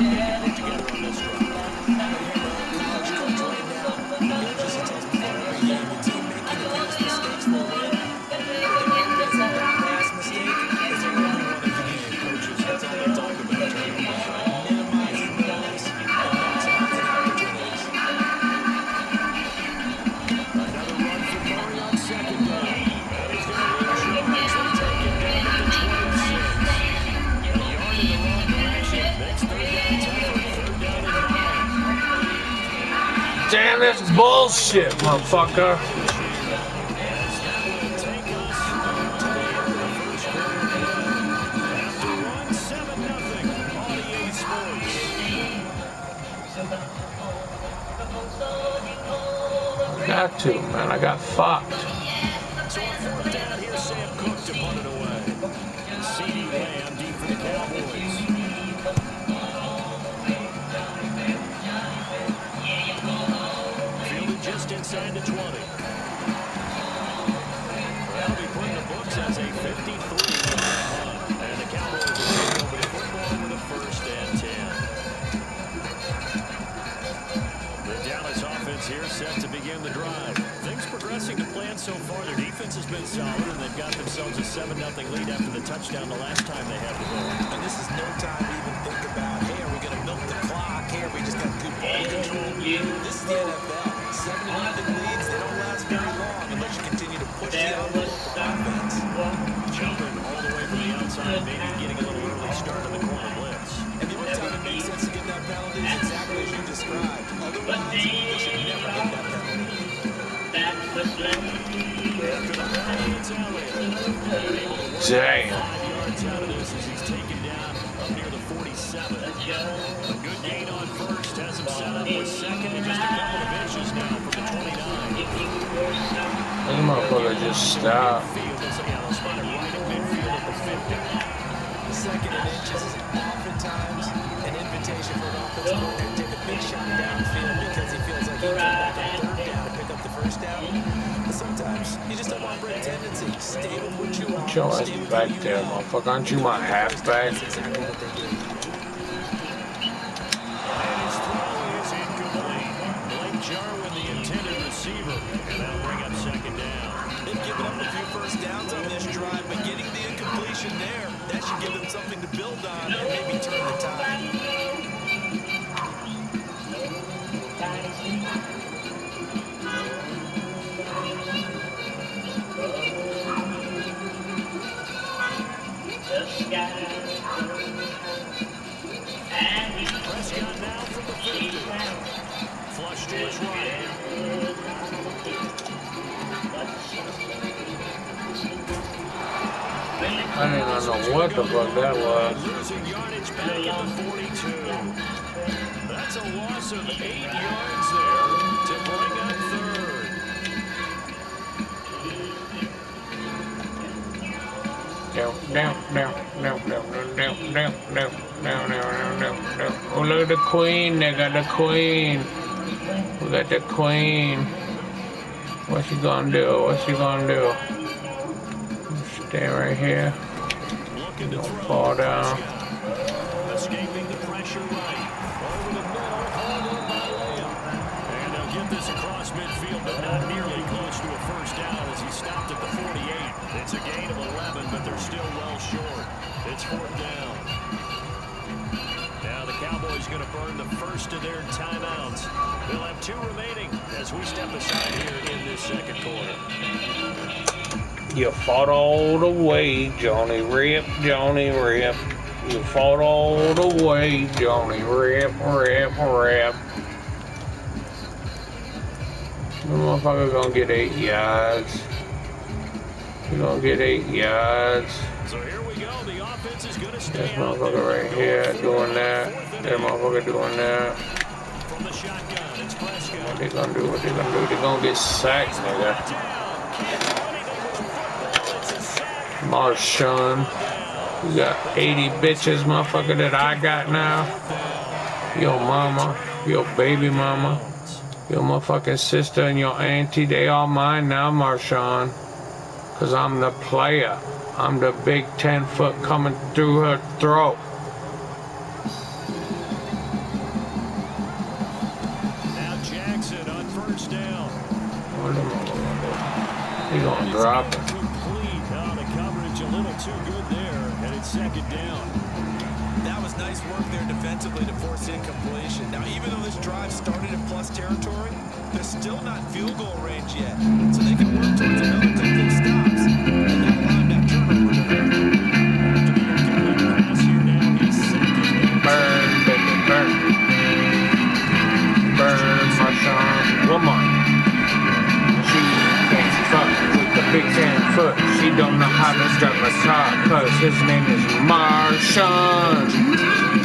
Damn, that's bullshit, motherfucker. I got to, man. I got fucked. So on fourth down, here's Sam Cook to punt it away. CeeDee Lamb deep for the Cowboys. Fielded just inside the 20. That'll be put in the books as a 53-yard punt. And the Cowboys will take over the football with a first and 10. The Dallas offense here set to begin the drive. Things progressing to plan so far. Their defense has been solid, and they've got themselves a 7-0 lead after the touchdown the last time they had the ball. And this is no time to even think about, hey, are we going to milk the clock? Hey, are we just got good ball control? This is the NFL. 7-0 leads, they don't last very long unless you continue to push the envelope of offense. Jumping all the way from the outside, maybe getting a little early start on the corner blitz. And the only time it makes sense to get that penalty is exactly as you described. Otherwise, they should never get that penalty. Damn. 5 yards out of this as he's taken down up near the 47. A good gain on first, has him set up with second and just a couple of inches now from the 29. This motherfucker just stopped. Second and inches is oftentimes an invitation for an offensive coordinator to take a big shot downfield because he feels like he can back on third down to pick up the first down. But sometimes you just have operate tendency. Stay with what you want. Your ass back there, motherfucker. Aren't you my halfback? That's exactly what they do. And his throw is incomplete. Blake Jarwin, the intended receiver, and that'll bring up second down. They've given up a few first downs on this drive, but getting the incompletion there, that should give them something to build on and maybe turn the tide. Prescott now from the 50. Flush to his right. I didn't know what the fuck that was. Losing yardage back at the 42. That's a loss of 8 yards there to bring up third. Oh, look at the queen. They got the queen. We got the queen. What she gonna do? What she gonna do? Stay right here. Don't fall down. Escaping the pressure right. Over the middle. Hauled in by Lamb. And they'll get this across midfield, but not nearly close to a first down as he stopped at the 48. It's a gain of 11, but they're still well short. It's fourth down. Now the Cowboys going to burn the first of their timeouts. They'll have 2 remaining as we step aside here in this second quarter. You fought all the way, Johnny Rip, Johnny Rip. You fought all the way, Johnny Rip, Rip, Rip. The motherfucker gonna get 8 yards. He gonna get 8 yards. So here we go. The offense is going to stay This motherfucker right here doing that. That motherfucker doing that. from the shotgun. It's Prescott. What they gonna do? What they gonna do? They gonna get sacked, nigga. Marshawn. You got 80 bitches, motherfucker, that I got now. Your mama, your baby mama, your motherfucking sister and your auntie, they all mine now, Marshawn. Cause I'm the player. I'm the big 10-foot coming through her throat. first down. He's gonna drop it. Complete. The coverage a little too good there, and it's second down. That was nice work there defensively to force incompletion. Now, even though this drive started in plus territory, they're still not in field goal range yet. So they can work towards another couple of stops and not allow that turnover to hurt. After the incomplete pass here now, he's second and Burn, baby, burn. Burn, my son. Woman. She can't fuck with the big 10 foot. She don't know how to drive a car, cause his name is Marshawn.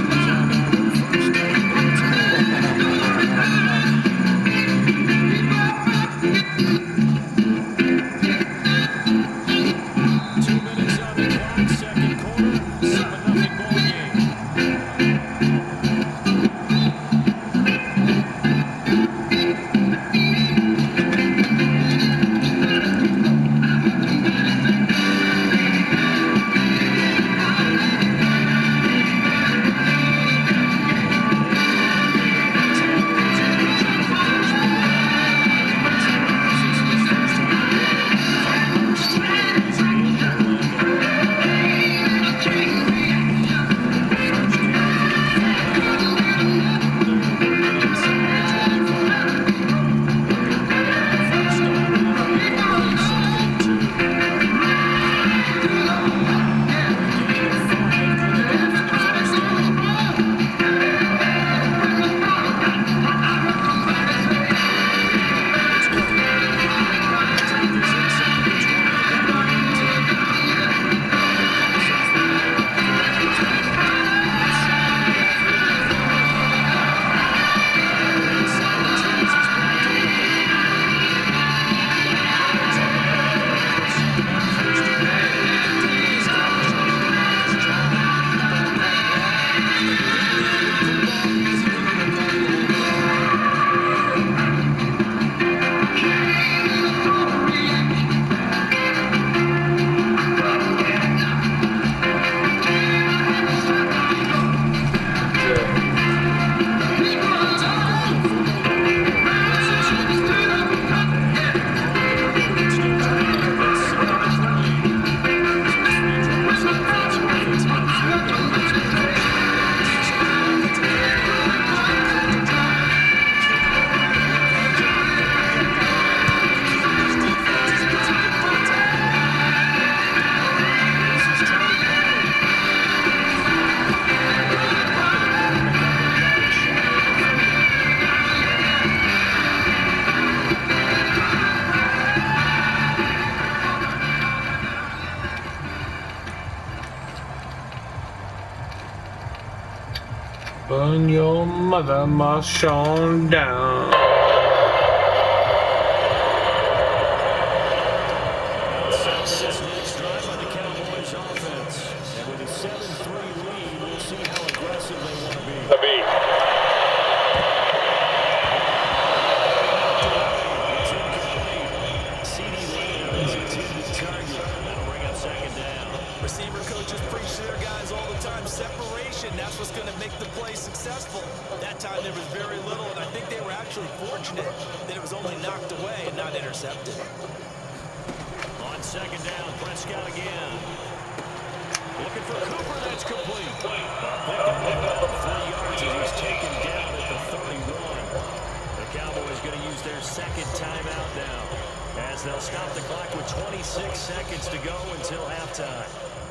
Burn your mother, Marshawn, down. This next drive by the Cowboys offense. And with a 7-3 lead, we'll see how aggressive they want to be. It's incomplete. CD Lamb is intended target. That'll bring up second down. Receiver coaches preach to their guys all the time. Separation, that's what's going to make the play successful. That time there was very little, and I think they were actually fortunate that it was only knocked away and not intercepted. On second down, Prescott again. Looking for Cooper, that's complete. Picked up 3 yards as he's taken down at the 31. The Cowboys going to use their second timeout now, as they'll stop the clock with 26 seconds to go until halftime.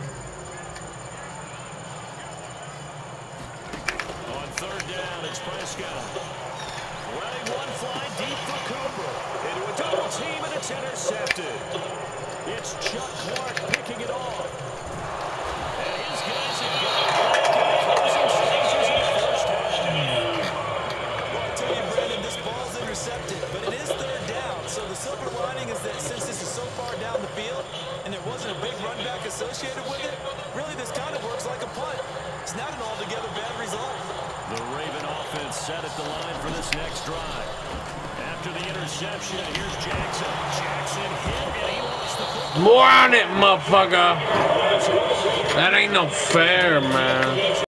On third down, it's Prescott. Running one fly deep for Cooper. Into a double team, and it's intercepted. It's Chuck Clark picking it off. And his guys have got it back in the closing stages of the first half. Well, I tell you, Brandon, this ball's intercepted, but it is third down. So the silver lining is that since this is so far down the field and there wasn't a big run back associated with it, really this kind of works like a punt. It's not an altogether bad result. The Raven offense set at the line for this next drive. After the interception, here's Jackson. Jackson hit, and he lost the football. More on it, motherfucker. That ain't no fair, man.